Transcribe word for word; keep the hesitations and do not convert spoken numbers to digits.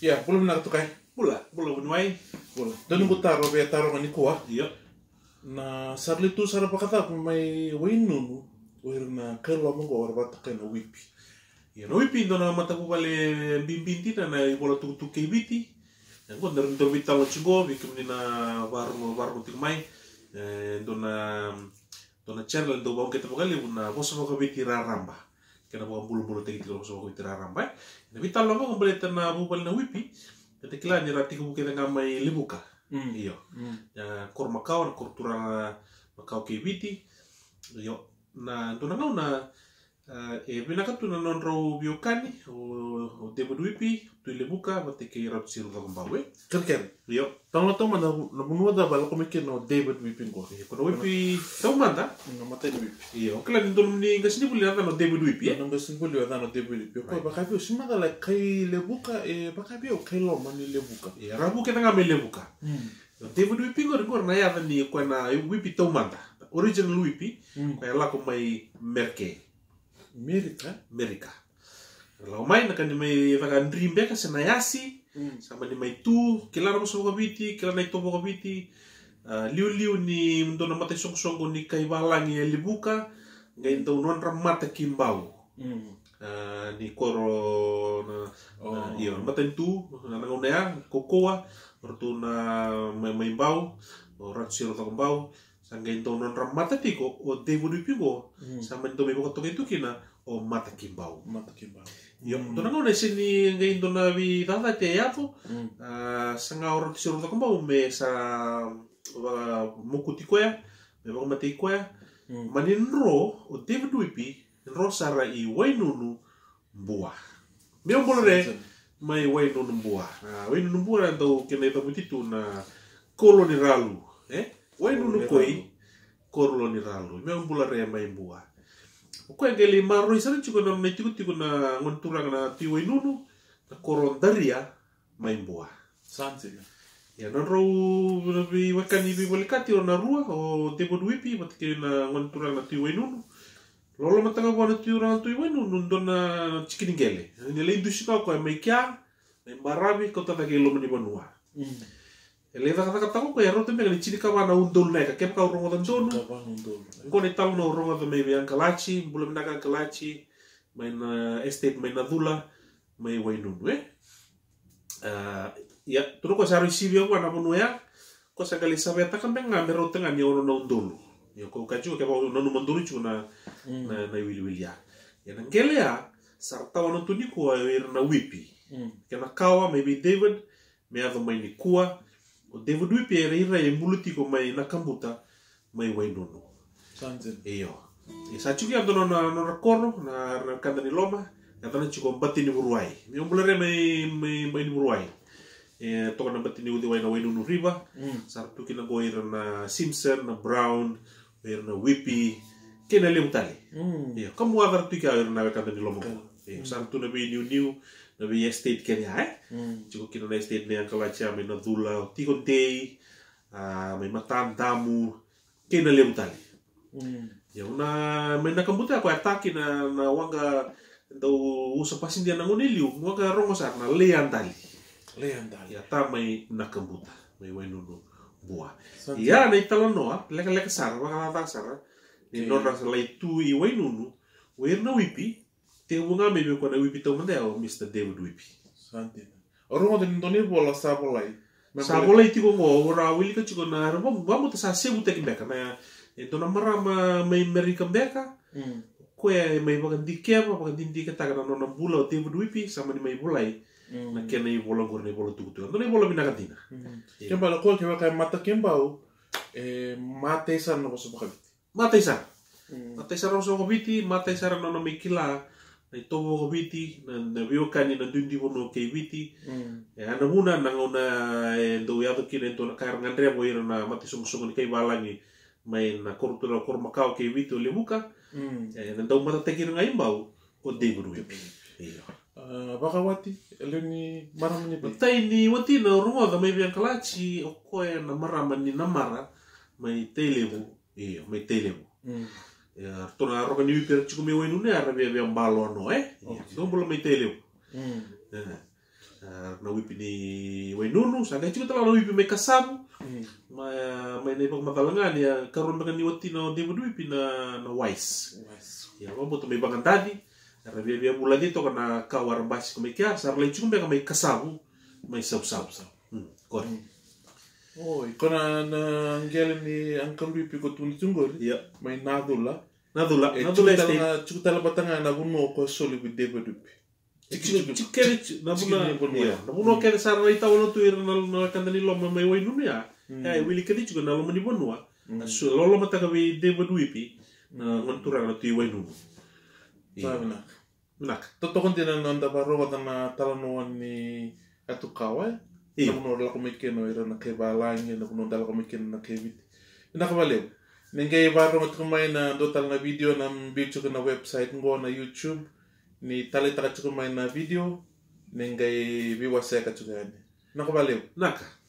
Ya, belum nak tukai. Bula, bula bunwai. Bula. Dan nunggu taro be taro ngani kuah. Iya. Na sarli tu sara pakata mai Wainunu. Uir na kelo mongo warba takai na Whippy. Ya, na Whippy ndo na mata ko bale bimbinti na na ibola tu tu kebiti. Ya, ko ndar ndar vital lo chigo, bikim ni na baru baru tik mai. Ndo na ndo na channel ndo bang kita pakali na bosa mo kabiti raramba. Kena bukan bulu-bulu tegi tiga bosa mo kabiti raramba. Na vital lo mo bale na bubal na Whippy. Jadi kila ni rati ko kita ngamai libuka. Iyo. Ya kor makau na kor turang makau kebiti. Iyo. Na ndo na ngau na e binaka tu na non ro biokani o debo Whippy tu libuka bate ke rat siru ka kumbawe. Kerken. Iyo. Tang lo tong mana na bunua da bala ko mikin no David Whippy ko. Kono Whippy tau manda? Ngamata ni Whippy. Iyo. Kila ni ndo ni ngasini buli na no David Whippy. Nang gasin buli na no David Whippy. Ko baka bio simanga la kai libuka e baka bio kai lo mani libuka. Iya, rabu kita ngamai libuka. David Whippy ngor ngor na ya ni ko na Whippy tau manda. Original Whippy ko ya la ko mai merke. Amerika, Amerika. Lau mai na kani mai vaga ndrimbe ka senayasi, sama ni mai tu, kila na mo kabiti, kila na ito mo kabiti. Liu-liu ni mdo na mata song-song ni kaibalang i libuka, ngayon daw non ramata kimbao. Ni koro na iyo mata tu, na nangunaya, kokoa, orto na may may bau, o ratsiro ta kumbao. Ngayon daw non ramata tiko o David Whippy ko, sama ito may bukatok ito kina o mata kimbao. Mata kimbao. Yung doon ako na sini ngayon doon na bi tata tiya yato, sa nga oras siro ta kumbao may sa mukuti ko ya, may mga mati ko ya, maninro o David Whippy, nro sara i Wainunu Bua. May ang bolare may Wainunu Bua. Wainunu Bua na daw kinaita mo dito na koloni ralu. Eh? Wainunu koi koloni ralu. May ang bolare may Bua. Ko yang kali maroi sana juga na naitiku tiku na ngonturang na ti Wainunu na korondaria may Bua. Santi. Ya non ro bi wakani bi bolikati o na rua o David Whippy matke na ngonturang na ti Wainunu. Lolo matanga ko na ti urang ti Wainunu ndo na chikiningele. Ni le indusi ka ko mai kya, mai marabi ko tata ke lo mani banua. Ele ta kata kata ko ya rote me ni chinika wana undol na ka kem ka urongo tan dono. Ko ni tal no urongo ta mai biang kalachi, bulum na ka kalachi, mai na estate mai na dula, mai Wainunu eh. Uh, ya turu ko saru sibio ko na munu ya ko sa kali sabe ta kan benga mero tenga ni ono na undulu ya ko kaju ke ba no manduru chu na na na wili wili ya ya ngele ya sarta wono tuni ko ir na Whippy ke na kawa maybe David me ado mai ni kuwa o David Whippy era ira e muluti ko mai na kambuta mai Wainunu sanzen iyo e sa chu ya dono na na rakono na kanda ni loma ya tana chu ko batti ni buruai mi ombulere mai mai mai ni buruai e toka na batti ni udi wai na Wainunu riba sartu kina go ira na Simpson na Brown ira na Whippy kena le utali iyo kamu agar tu ka ira na kanda ni loma e sartu na bi new new na bi estate kenya eh chu kina na estate ne angkala cha me na dula tikonte a mai matan tamu kena le utali ya una me na kambuta ko ataki na na wanga do usa pasin dia nangun iliu wanga rongo sar na lean tali lean tali ya ta mai na kambuta mai Wainunu Bua ya na italo noa leka leka sar wanga ta sar ni no rasa lai tu i Wainunu wer na Whippy te wanga me be ko na Whippy to mande o mister David Whippy santi orongo de ndoni bola sabolai sabolai ti ko mo ora wili ka chiko na ro ba mo ta sa sebu te kimbeka na ito na marama may Amerika beka ko ya may bagan dikia pa bagan dindika taga na nona bula o David Whippy sama ni may bulai na kena i bola gor ni bola tukutu no ni bola binakatina kembala ko ke kay mata kembao e mate sa no so bakabiti mate sa mate sa so kabiti mate sa no no mikila na ito mo kabiti na na bio kani na dundi bono ke biti e ana muna na ngona do ya to kine to na kar ngandre mo ira na mate so so ni kay balangi may na kortura kor makau ke biti le buka e na do mata tekir ngai mbau o David Whippy iyo baka wati eleni maram ni tai ni wati na rungo da may biang kalachi o ko na marama ni namara may telebu iyo may telebu ya to na ro ni per chiku me Wainunu ara be be mbalo no eh do bolo may telebu na Whippy ni Wainunu sa juga tala na Whippy may kasabu ma may na ibang matalangan ya karon mga ni wati na David Whippy na na wise ya mabuto may bangan tadi Rabia bia mula dito kana kawar basi ko may kya sa relay chumbe ka may kasabu may sab-sab hmm kor oh ikona na ngelen ni Uncle Whippy ko tuni tunggol ya may nadula nadula e nadula este chuta la batanga na buno ko soli with David Whippy Cikere nabuna ya nabuno kere sa relay tawo no tuir na na kandani lo may Wainunu ya ya wili kedi juga na lo mani bonua so lo mataga wi David Whippy na ngontura na tu Wainunu sabe nak nak toto kontina nanda baro watana talanoan ni atukawa na kuno dala kumikeno ira na kebalangi na kuno dala kumikeno na kebit ina kabaleo ninge baro matkumay na dotal na video na video na website ngo na YouTube ni talita ka chukumay na video ninge biwasa ka chukani na kabaleo naka